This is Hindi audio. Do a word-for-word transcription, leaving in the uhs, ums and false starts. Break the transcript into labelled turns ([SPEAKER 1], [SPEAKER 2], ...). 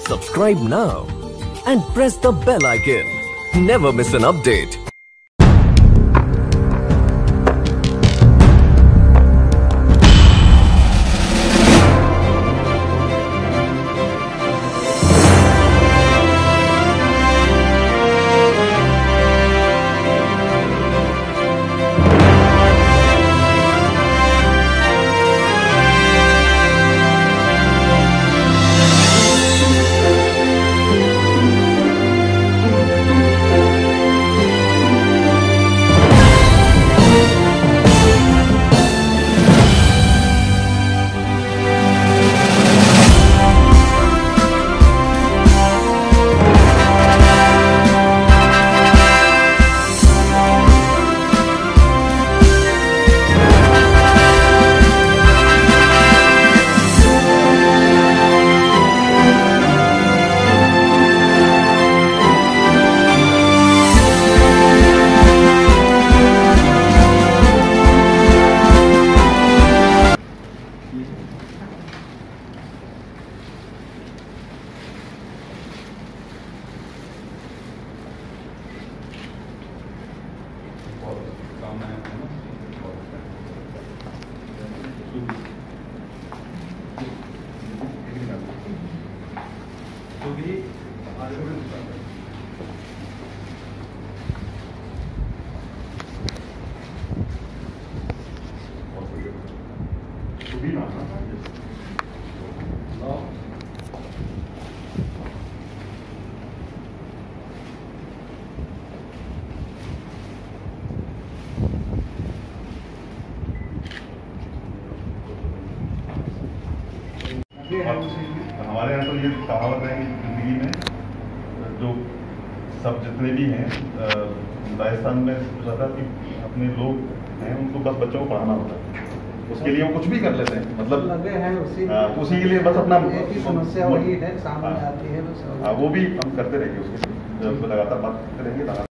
[SPEAKER 1] Subscribe now and press the bell icon. Never miss an update.
[SPEAKER 2] हमारे यहाँ तो ये कहावत है कि जिंदगी में जो सब जितने भी हैं राजस्थान में रहता कि अपने लोग हैं उनको बस बच्चों को पढ़ाना होता है, उसके लिए वो कुछ भी कर लेते हैं, मतलब
[SPEAKER 3] लगे हैं उसी
[SPEAKER 2] आ, उसी के लिए बस अपना
[SPEAKER 3] एक ही समस्या वही है सामने आती है बस।
[SPEAKER 2] हाँ वो भी हम करते रहेंगे, उसके लगातार बात करते रहेंगे।